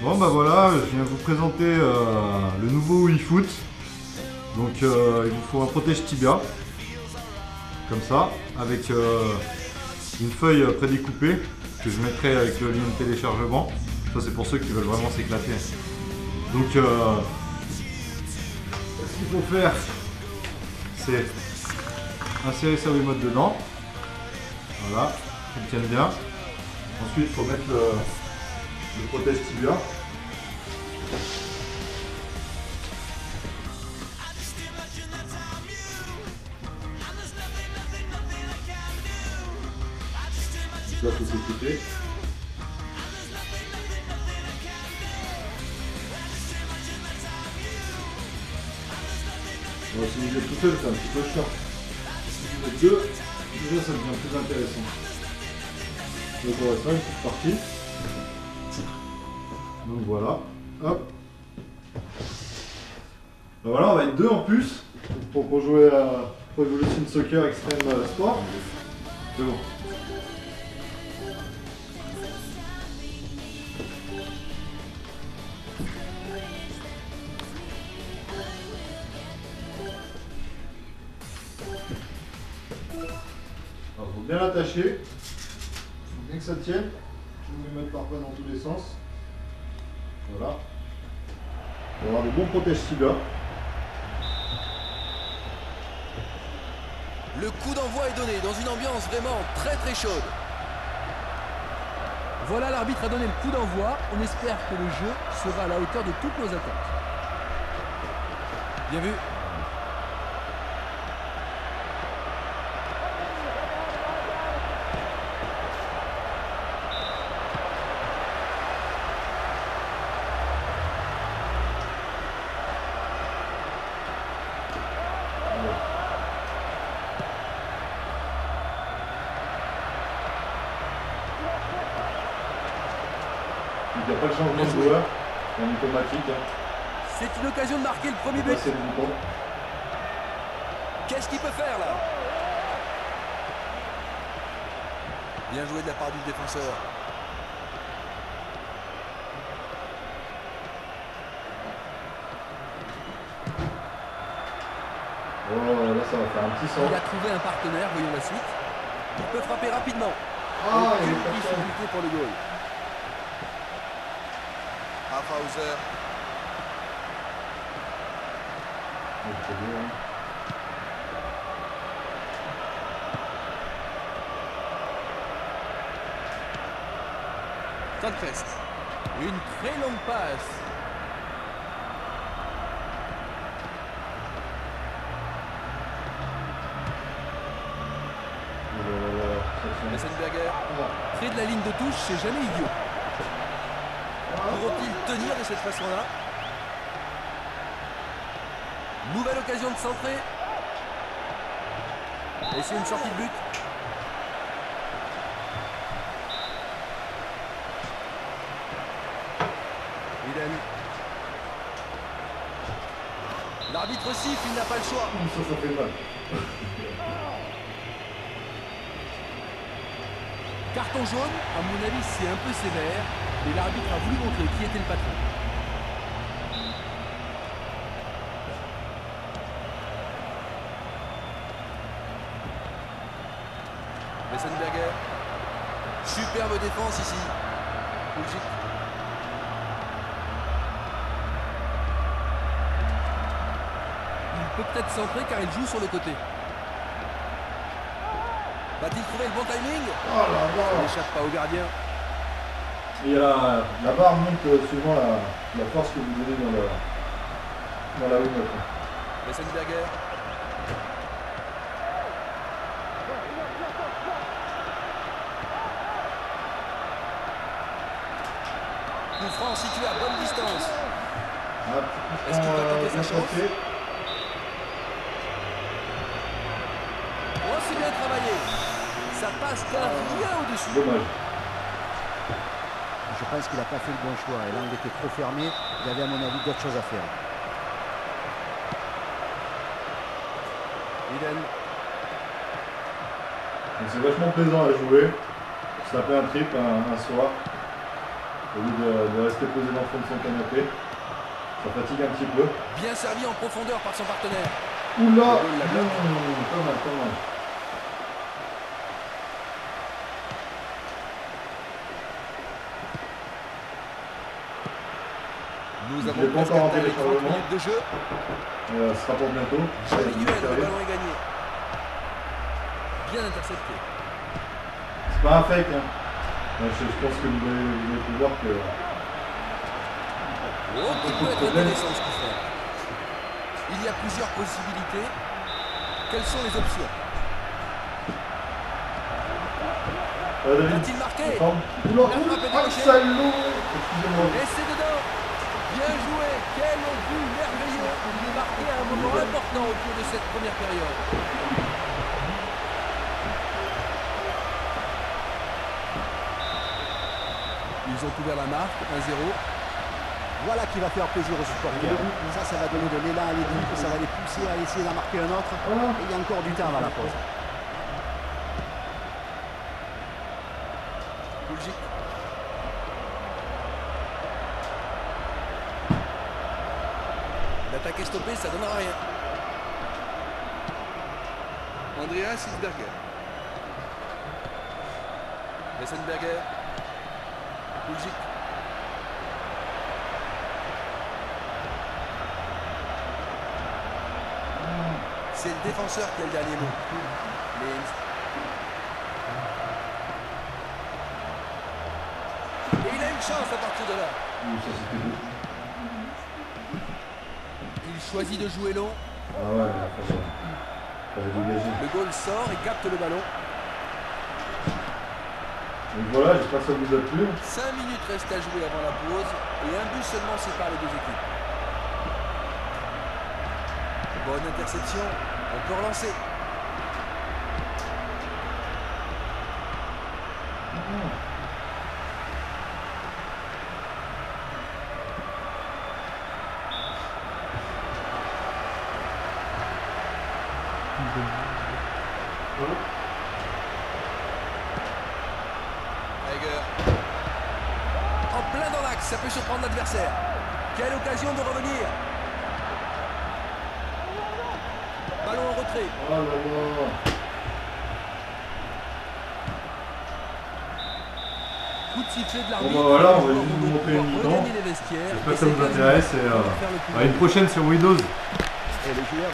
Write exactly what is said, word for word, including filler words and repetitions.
Bon bah voilà, je viens vous présenter euh, le nouveau WiiFoot. Donc euh, il vous faut un protège tibia, comme ça, avec euh, une feuille prédécoupée que je mettrai avec le lien de téléchargement. Ça c'est pour ceux qui veulent vraiment s'éclater. Donc euh, ce qu'il faut faire, c'est insérer sa Wiimote dedans. Voilà, qu'il tienne bien. Ensuite il faut mettre le, le protège tibia. Là, il faut s'écouter. Bon, si vous êtes tout seul, c'est un petit peu chiant. Si vous êtes deux, déjà ça devient plus intéressant. Donc on va faire une petite partie. Donc voilà. Hop. Ben voilà, on va être deux en plus pour, pour jouer à Pro Evolution Soccer Extreme Sport. C'est bon. Alors, faut bien l'attacher, faut bien que ça tienne. Je vais me mettre parfois dans tous les sens. Voilà. On va avoir des bons protèges tibia. Le coup d'envoi est donné dans une ambiance vraiment très très chaude. Voilà, l'arbitre a donné le coup d'envoi. On espère que le jeu sera à la hauteur de toutes nos attentes. Bien vu. Il n'y a pas de changement de joueur, c'est en automatique. Hein. C'est une occasion de marquer le premier but. C'est le bouton. Qu'est-ce qu'il peut faire là? Bien joué de la part du défenseur. Oh, là ça va faire un petit centre. Il a trouvé un partenaire, voyons la suite. Il peut frapper rapidement. Ah, il Aucune est pas difficulté pour le goal. Hauser. Sandfest. Une très longue passe. Messenberger. Près de la ligne de touche, c'est jamais idiot. Pourront-ils tenir de cette façon-là? Nouvelle occasion de centrer. Et c'est une sortie de but. Iden. L'arbitre siffle, il n'a pas le choix. Ça, ça fait mal. Carton jaune, à mon avis, c'est un peu sévère. Et l'arbitre a voulu montrer qui était le patron. Messenberger. Superbe défense ici. Pulisic. Il peut peut-être centrer car il joue sur le côté. Va-t-il trouver le bon timing? Oh là là. Il n'échappe pas au gardien. Et la, la barre monte suivant la, la force que vous donnez dans la, dans la Wiimote. Messenberger. Coup franc situé à bonne distance. Ah, Est-ce qu'il va tenter sa chance? Oh, c'est bien travaillé. Ça passe d'un rien au-dessus. Dommage. Je pense qu'il n'a pas fait le bon choix. Et l'angle était trop fermé. Il avait à mon avis d'autres choses à faire. Iden. C'est vachement plaisant à jouer. Ça fait un trip un, un soir. Au lieu de, de rester posé dans le fond de son canapé. Ça fatigue un petit peu. Bien servi en profondeur par son partenaire. Oula, Le goal la bloque. mmh, pas mal, pas mal. Nous Il avons est pas presque encore atteint entré les sur le trente moment. minutes de jeu. Euh, ça se rapporte bientôt. Joli Ouais, duel, le sérieux. ballon est gagné. Bien intercepté. C'est pas un fake, hein. Ouais, je, je pense que vous avez, vous avez pu voir que. Oh, qui peut être intéressant ce qu'il fait. Il y a plusieurs possibilités. Quelles sont les options? Euh, David, Va-t-il marquer? attends. Oula, La frappe est oula, décochée. salaud. Excusez-moi. Et c'est dedans. Bien joué. Quel but merveilleux. Il est marqué à un moment important au cours de cette première période. Ils ont ouvert la marque, un zéro. Voilà qui va faire plaisir aux supporters. Ça, ça va donner de l'élan à l'équipe, ça va les pousser à essayer d'en marquer un autre. Et il y a encore du temps avant la pause. Belgique. L'attaque est stoppée, ça donnera rien. Andreas Hilsberger. Messenberger. Belgique. C'est le défenseur qui a le dernier mot. Linz. Et il a une chance à partir de là. Ouh, ça c'était beau. Il choisit de jouer long. Ah ouais, il fallait, fallait dégager. Le goal sort et capte le ballon. Donc voilà, j'espère que ça vous a plu. cinq minutes restent à jouer avant la pause et un but seulement sépare les deux équipes. Bonne interception, on peut relancer. Heger. En plein dans l'axe, ça peut surprendre l'adversaire. Quelle occasion de revenir. Ballon en retrait. Oh là là. Coup de sifflet de Bon l'arbitre. bah voilà, on va Les juste joueurs vous vont montrer une pouvoir mi-temps. regagner les vestiaires. J'espère que Et ça c'est vous quasiment intéresse et ce qui euh, va faire le plus à une prochaine sur Windows. Et les joueurs